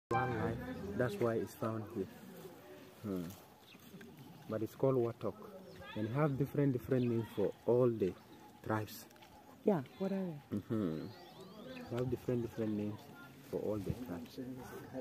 Wildlife, that's why it's found here. But it's called warthog, and have different names for all the tribes. Yeah, what are they? Have different names for all the tribes.